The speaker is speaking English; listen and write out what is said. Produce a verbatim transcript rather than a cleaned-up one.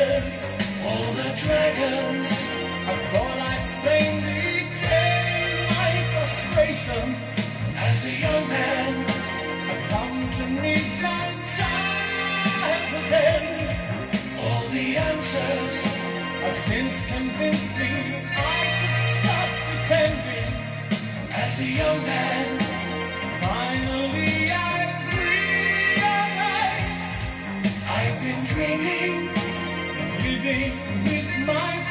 dragons, all the dragons. I thought I'd slay me, drain my frustrations. As a young man, I come to meet my child pretend. All the answers have since convinced me I should stop pretending. As a young man, finally I realized I've been dreaming, living with my